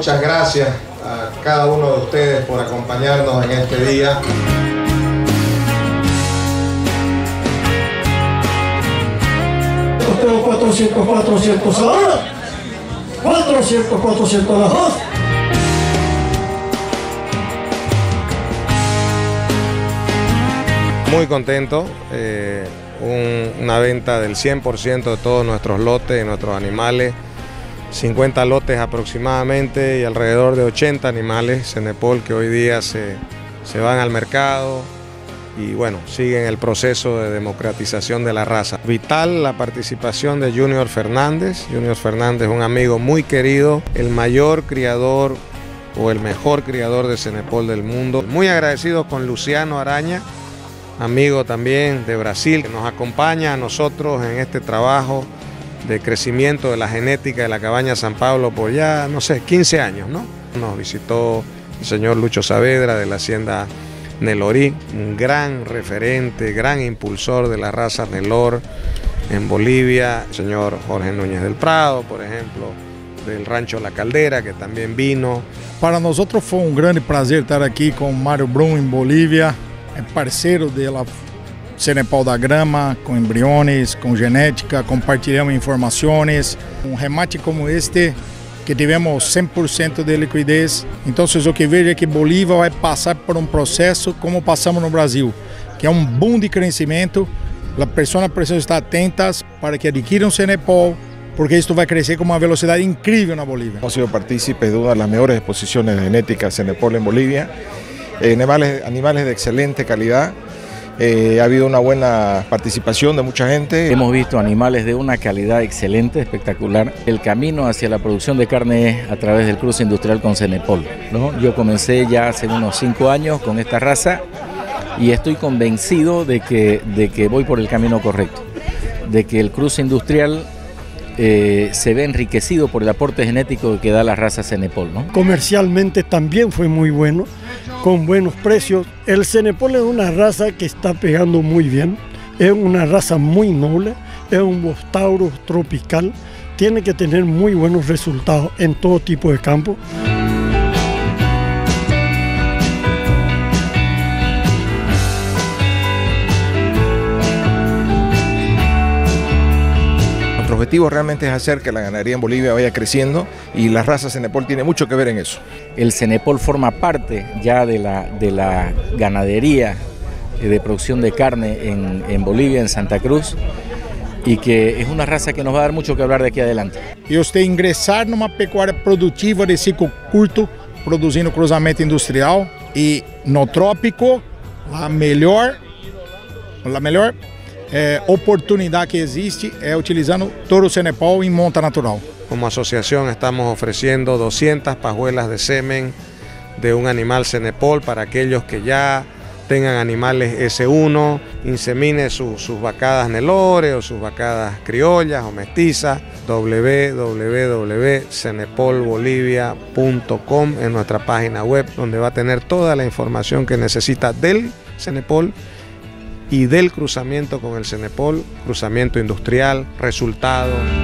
muchas gracias a cada uno de ustedes por acompañarnos en este día. Tengo 400 ahora, 400 a las 2. Muy contento, una venta del 100% de todos nuestros lotes y nuestros animales, 50 lotes aproximadamente y alrededor de 80 animales Cenepol que hoy día se van al mercado y bueno, siguen el proceso de democratización de la raza. Vital la participación de Junior Fernández. Junior Fernández, un amigo muy querido, el mayor criador o el mejor criador de Cenepol del mundo. Muy agradecidos con Luciano Araña, amigo también de Brasil, que nos acompaña a nosotros en este trabajo de crecimiento de la genética de la cabaña San Pablo por ya, no sé, 15 años, ¿no? Nos visitó el señor Lucho Saavedra de la hacienda Nelorí, un gran referente, gran impulsor de la raza Nelor en Bolivia, el señor Jorge Núñez del Prado, por ejemplo, del rancho La Caldera, que también vino. Para nosotros fue un gran placer estar aquí con Mario Brum en Bolivia, parceiro de la Cenepol da Grama, com embriones, com genética, compartilhamos informações. Remate como este, que tivemos 100% de liquidez. Então, o que vejo é que Bolívia vai passar por um processo como passamos no Brasil, que é um boom de crescimento. As pessoas precisam estar atentas para que adquiram Cenepol, porque esto va a crecer con una velocidad increíble en Bolivia. Hemos sido partícipes de una de las mejores exposiciones genéticas Cenepol en Bolivia. Animales de excelente calidad. Ha habido una buena participación de mucha gente. Hemos visto animales de una calidad excelente, espectacular. El camino hacia la producción de carne es a través del cruce industrial con Cenepol, ¿no? Yo comencé ya hace unos 5 años con esta raza y estoy convencido de que voy por el camino correcto, de que el cruce industrial se ve enriquecido por el aporte genético que da la raza Cenepol, ¿no? Comercialmente también fue muy bueno, con buenos precios. El Cenepol es una raza que está pegando muy bien, es una raza muy noble, es un Bostauro tropical, tiene que tener muy buenos resultados en todo tipo de campo. Nuestro objetivo realmente es hacer que la ganadería en Bolivia vaya creciendo y la raza Cenepol tiene mucho que ver en eso. El Cenepol forma parte ya de la ganadería de producción de carne en Bolivia, en Santa Cruz, y que es una raza que nos va a dar mucho que hablar de aquí adelante. E você ingressar numa pecuária produtiva de ciclo curto, produzindo cruzamento industrial, e no trópico, a melhor oportunidad que existe es utilizando Toro Cenepol en monta natural. Como asociación estamos ofreciendo 200 pajuelas de semen de un animal Cenepol para aquellos que ya tengan animales S1, insemine sus vacadas Nelore o sus vacadas criollas o mestizas. www.cenepolbolivia.com en nuestra página web, donde va a tener toda la información que necesita del Cenepol y del cruzamiento con el Cenepol, cruzamiento industrial, resultado.